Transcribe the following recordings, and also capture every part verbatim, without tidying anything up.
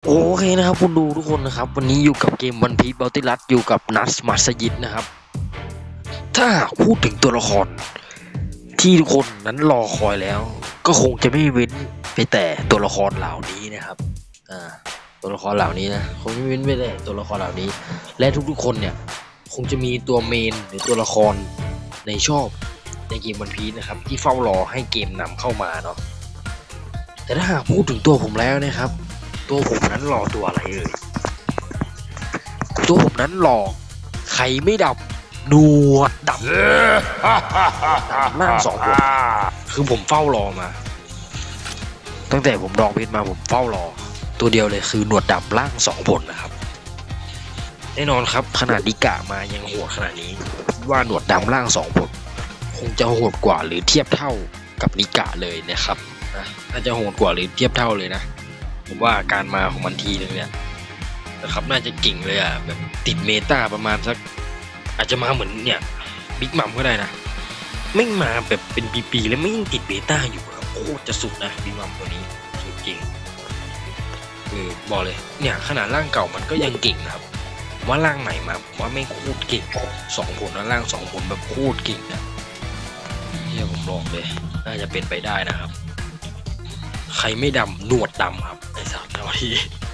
โอเคนะครับคุณดูทุกคนนะครับวันนี้อยู่กับเกมวันพีซบัลติลัสอยู่กับนัสมัสยิดนะครับถ้าพูดถึงตัวละครที่ทุกคนนั้นรอคอยแล้วก็คงจะไม่เว้นไปแต่ตัวละครเหล่านี้นะครับอ่าตัวละครเหล่านี้นะคงไม่เว้นไปแต่ตัวละครเหล่านี้และทุกๆคนเนี่ยคงจะมีตัวเมนหรือตัวละครในชอบในเกมวันพีซนะครับที่เฝ้ารอให้เกมนำเข้ามาเนาะแต่ถ้าหากพูดถึงตัวผมแล้วนะครับตัวผมนั้นรอตัวอะไรเอ่ยตัวผมนั้นรอไข่ไม่ดับหนวดดำล่างสองคนคือผมเฝ้ารอมาตั้งแต่ผมดองเพชรมาผมเฝ้ารอตัวเดียวเลยคือหนวดดำล่างสองผลนะครับแน่นอนครับขนาดดิกะมายังโหดขนาดนี้ว่าหนวดดำล่างสองผลคงจะโหดกว่าหรือเทียบเท่ากับดิกะเลยนะครับนะน่าจะโหดกว่าหรือเทียบเท่าเลยนะผมว่าการมาของมันทีนึงเนี่ยนะครับน่าจะเก่งเลยอ่ะแบบติดเมตาประมาณสักอาจจะมาเหมือนเนี่ยบิ๊กมัมก็ได้นะไม่มาแบบเป็นปีๆแล้วไม่ยังติดเบต้าอยู่ครับโคตรจะสุดนะบิ๊กมัมตัวนี้สุดจริงเออบอกเลยเนี่ยขนาดร่างเก่ามันก็ยังเก่งนะครับว่าร่างใหม่มาผมว่าไม่โคตรเก่งสองผลนะร่างสองผลแบบโคตรเก่งนะเฮียผมบอกเลยน่าจะเป็นไปได้นะครับใครไม่ดำหนวดดำครับไอ้สัตว์เอาที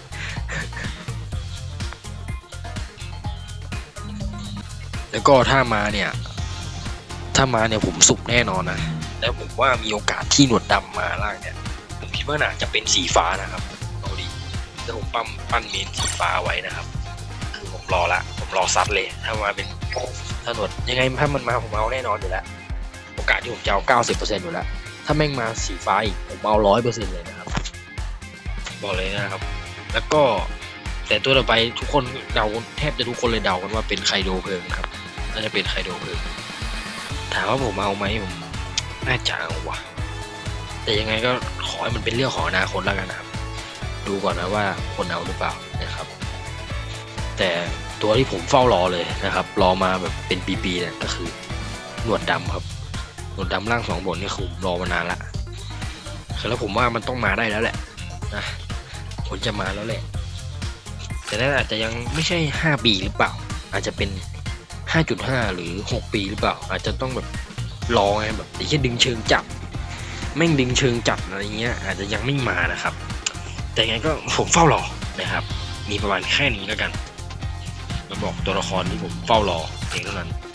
แล้วก็ถ้ามาเนี่ยถ้ามาเนี่ยผมสุกแน่นอนนะแล้วผมว่ามีโอกาสที่หนวดดำมาล่างเนี่ยผมคิดว่าน่าจะเป็นสีฟ้านะครับเอาดีแล้วผมปั้มปั้นเมนสีฟ้าไว้นะครับคือผมรอละผมรอซัดเลยถ้ามาเป็นถ้าหนวดยังไงถ้ามันมาผมเอาแน่นอนอยู่แล้วโอกาสที่ผมจะเอา เก้าสิบเปอร์เซ็นต์ อยู่แล้วถ้าแม่งมาสีฟ้าอีกผมเอา ร้อยเปอร์เซ็นต์ เลยนะครับบอกเลยนะครับแล้วก็แต่ตัวต่อไปทุกคนเดาแทบจะทุกคนเลยเดากันว่าเป็นไคโดเพลิงครับน่าจะเป็นไคโดเพลิงถามว่าผมเอาไหมผมน่าจะเอาว่ะแต่ยังไงก็ขอให้มันเป็นเรื่องของอนาคตแล้วกันนะครับดูก่อนนะว่าคนเอาหรือเปล่านะครับแต่ตัวที่ผมเฝ้ารอเลยนะครับรอมาแบบเป็นปีๆเนี่ยก็คือหนวดดำครับหนวดดำร่างสองบนนี่คือผมรอมานานละคือแล้วผมว่ามันต้องมาได้แล้วแหละนะผลจะมาแล้วแหละแต่นั่นอาจจะยังไม่ใช่ห้าปีหรือเปล่าอาจจะเป็น ห้าจุดห้า หรือหกปีหรือเปล่าอาจจะต้องแบบรอไงแบบไอ้แค่ดึงเชิงจับแม่งดึงเชิงจับอะไรเงี้ยอาจจะยังไม่มานะครับแต่ไงก็ผมเฝ้ารอนะครับมีประมาณแค่นี้แล้วกันมาบอกตัวละครที่ผมเฝ้ารอเองเท่านั้น